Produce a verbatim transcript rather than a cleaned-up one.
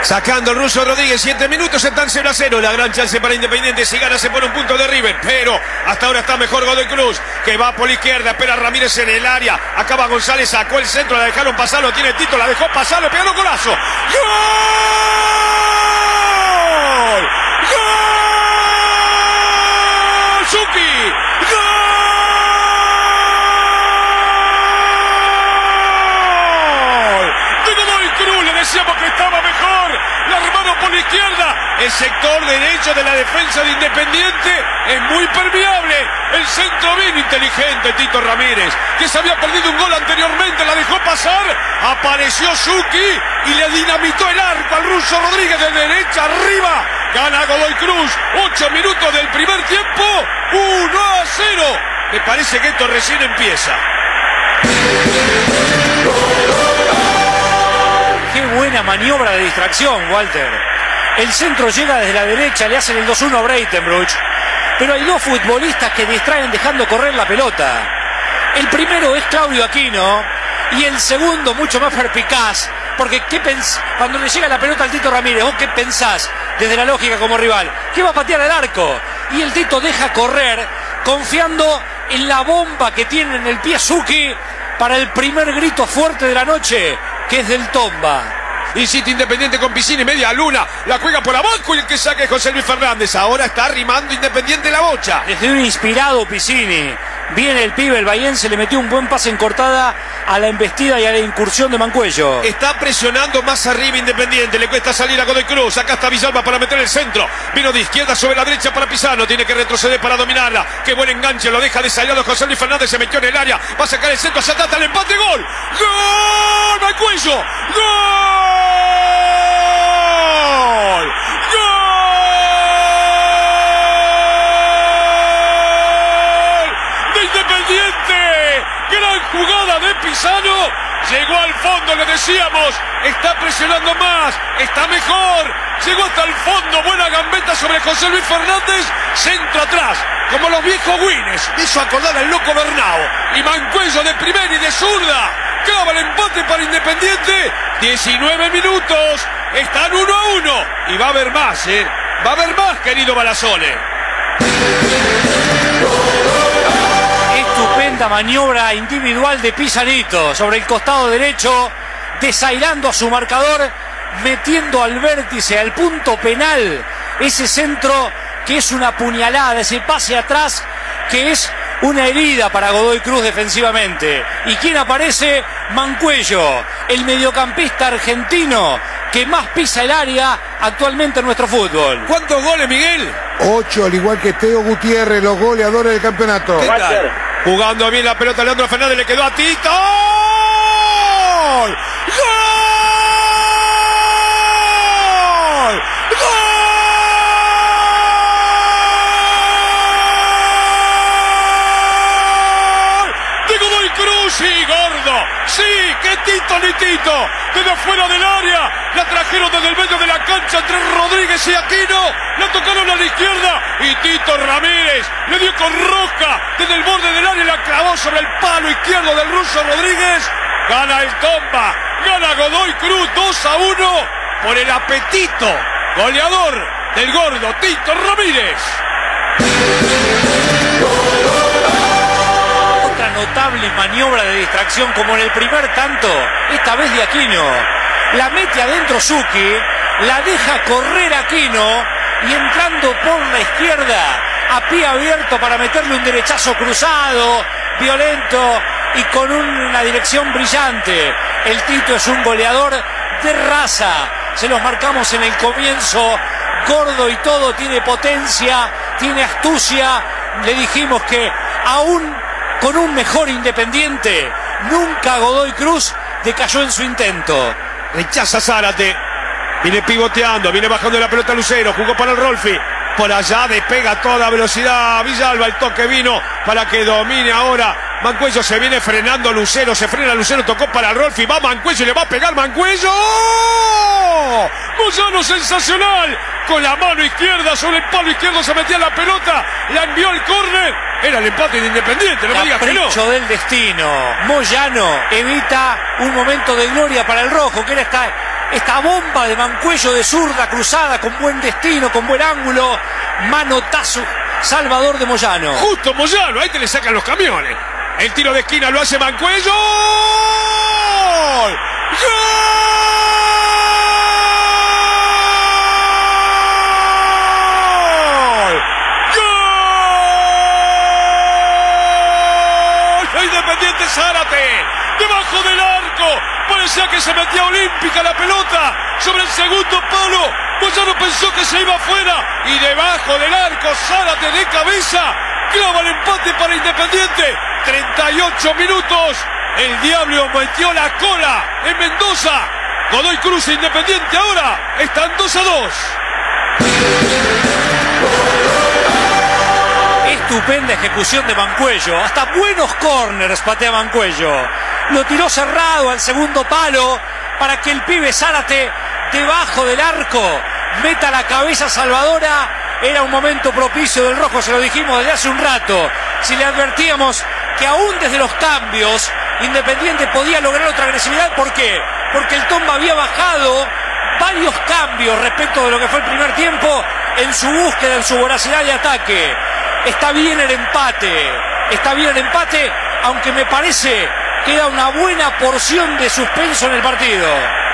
Sacando el ruso Rodríguez, siete minutos, están cero a cero. La gran chance para Independiente. Si gana se pone un punto de River. Pero hasta ahora está mejor Godoy Cruz, que va por la izquierda. Espera Ramírez en el área. Acaba González, sacó el centro, la dejaron pasar. Lo tiene Tito, la dejó pasar, le pegaron golazo. ¡Gol! ¡Gol! ¡Suki! ¡Gol! Decíamos que estaba mejor, la hermano por la izquierda, el sector derecho de la defensa de Independiente es muy permeable, el centro bien inteligente, Tito Ramírez, que se había perdido un gol anteriormente, la dejó pasar, apareció Suki y le dinamitó el arco al ruso Rodríguez de derecha arriba, gana Godoy Cruz, ocho minutos del primer tiempo, uno a cero, me parece que esto recién empieza. Qué buena maniobra de distracción, Walter. El centro llega desde la derecha, le hacen el dos uno a Breitenbruch. Pero hay dos futbolistas que distraen dejando correr la pelota. El primero es Claudio Aquino y el segundo mucho más perspicaz. Porque ¿qué pens cuando le llega la pelota al Tito Ramírez, ¿vos qué pensás desde la lógica como rival? ¿Qué va a patear al arco? Y el Tito deja correr confiando en la bomba que tiene en el pie Suki para el primer grito fuerte de la noche, que es del Tomba. Insiste Independiente con Piscini, media luna, la juega por abajo y el que saque es José Luis Fernández. Ahora está arrimando Independiente la bocha. Desde un inspirado Piscini, viene el pibe, el bahiense, le metió un buen pase en cortada a la embestida y a la incursión de Mancuello. Está presionando más arriba Independiente, le cuesta salir a Godoy Cruz. Acá está Villalba para meter el centro. Vino de izquierda sobre la derecha para Pisano, tiene que retroceder para dominarla. Qué buen enganche, lo deja desayado José Luis Fernández, se metió en el área, va a sacar el centro, se atrata el empate, gol. ¡Gol! Mancuello, ¡gol! ¡Gol! ¡De Independiente! ¡Gran jugada de Pisano! Llegó al fondo, le decíamos, está presionando más, está mejor, llegó hasta el fondo, buena gambeta sobre José Luis Fernández, centro atrás, como los viejos Guinness, hizo acordar al loco Bernao, y Mancuello de primera y de zurda, clava el empate para Independiente, diecinueve minutos, están uno a uno, y va a haber más, ¿eh? Va a haber más, querido Balazone. Estupenda maniobra individual de Pizarito sobre el costado derecho, desairando a su marcador, metiendo al vértice, al punto penal, ese centro que es una puñalada, ese pase atrás que es una herida para Godoy Cruz defensivamente. ¿Y quién aparece? Mancuello, el mediocampista argentino que más pisa el área actualmente en nuestro fútbol. ¿Cuántos goles, Miguel? Ocho, al igual que Teo Gutiérrez, los goleadores del campeonato. ¿Qué tal? Jugando bien la pelota, Leandro Fernández, le quedó a Tito. ¡Gol! ¡Gol! ¡Gol! ¡De Godoy Cruz! ¡Sí, gordo! ¡Sí! ¡Qué Tito ni Tito! Desde afuera del área, la trajeron desde el medio de la cancha entre Rodríguez y Aquino, la tocaron a la izquierda y Tito Ramírez le dio con rosca desde el borde del área y la clavó sobre el palo izquierdo del ruso Rodríguez. Gana el Tomba, gana Godoy Cruz dos a uno por el apetito goleador del gordo Tito Ramírez. Notable maniobra de distracción como en el primer tanto, esta vez de Aquino, la mete adentro Suki, la deja correr Aquino y entrando por la izquierda a pie abierto para meterle un derechazo cruzado, violento y con una dirección brillante. El Tito es un goleador de raza, se los marcamos en el comienzo, gordo y todo, tiene potencia, tiene astucia, le dijimos que aún con un mejor Independiente, nunca Godoy Cruz decayó en su intento. Rechaza Zárate, viene pivoteando, viene bajando la pelota Lucero, jugó para el Rolfi, por allá despega a toda velocidad Villalba, el toque vino para que domine ahora Mancuello, se viene frenando Lucero, se frena Lucero, tocó para el Rolfi, va Mancuello y le va a pegar Mancuello. ¡Oh! Moyano sensacional, con la mano izquierda sobre el palo izquierdo se metía la pelota, la envió al córner, era el empate de Independiente, no me digas que no. Capricho del destino, Moyano evita un momento de gloria para el rojo, que era esta Esta bomba de Mancuello de zurda cruzada con buen destino, con buen ángulo. Manotazo Salvador de Moyano. Justo Moyano, ahí te le sacan los camiones. El tiro de esquina lo hace Mancuello. ¡Gol! ¡Gol! Independiente Zárate, debajo del arco, parecía que se metía olímpica la pelota sobre el segundo palo. Moyano pensó que se iba afuera y debajo del arco Zárate de cabeza clava el empate para Independiente. treinta y ocho minutos, el Diablo metió la cola en Mendoza. Godoy Cruz e Independiente ahora están dos a dos. Estupenda ejecución de Mancuello, hasta buenos córners patea Mancuello. Lo tiró cerrado al segundo palo para que el pibe Zárate debajo del arco meta la cabeza salvadora. Era un momento propicio del rojo, se lo dijimos desde hace un rato. Si le advertíamos que aún desde los cambios Independiente podía lograr otra agresividad. ¿Por qué? Porque el Tomba había bajado varios cambios respecto de lo que fue el primer tiempo en su búsqueda, en su voracidad de ataque. Está bien el empate, está bien el empate, aunque me parece que queda una buena porción de suspenso en el partido.